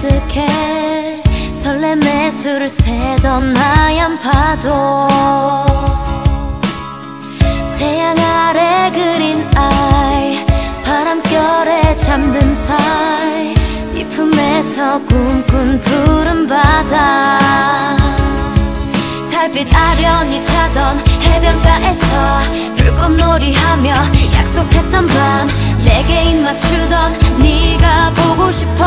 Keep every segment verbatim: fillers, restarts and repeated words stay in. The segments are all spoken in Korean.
가득해 설렘의 술을 새던 하얀 파도 태양 아래 그린 아이 바람결에 잠든 사이 네 품에서 꿈꾼 푸른 바다 달빛 아련히 차던 해변가에서 불꽃놀이하며 약속했던 밤 내게 입 맞추던 네가 보고 싶어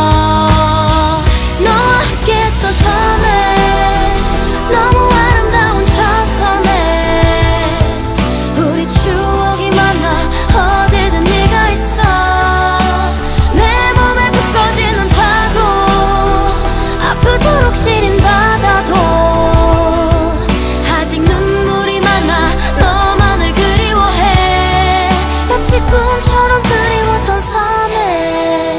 너와 함께했던 섬에 너무 아름다운 저 섬에 우리 추억이 많아 어디든 네가 있어 내 몸에 부서지는 파도 아프도록 시린 바다도 아직 눈물이 많아 너만을 그리워해 마치 꿈처럼 그리웠던 섬에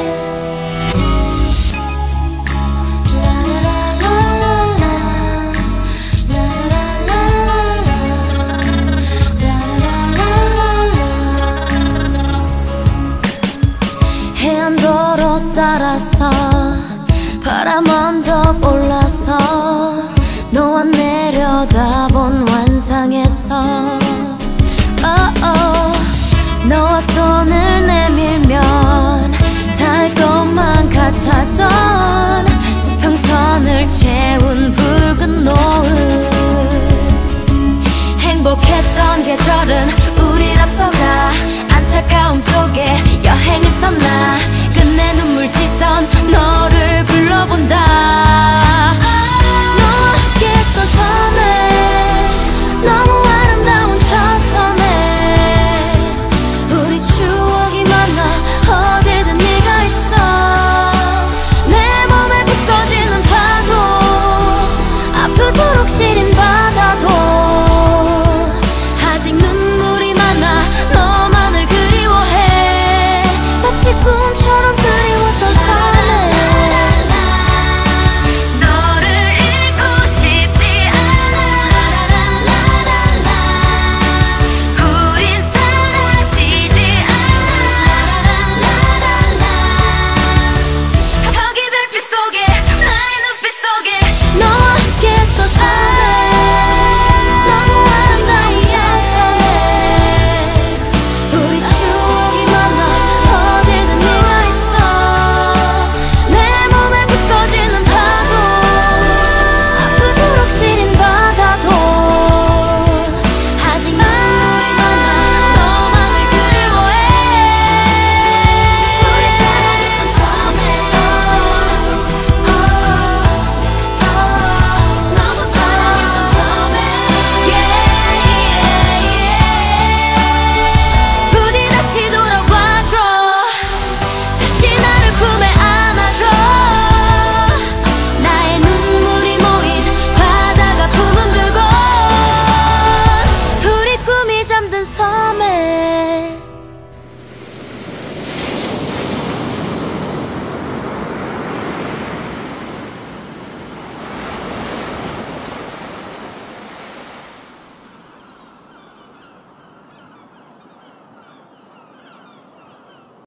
해안도로 따라서 바람 언덕 올라서 너와 내려다본 환상에서 oh, oh, 너와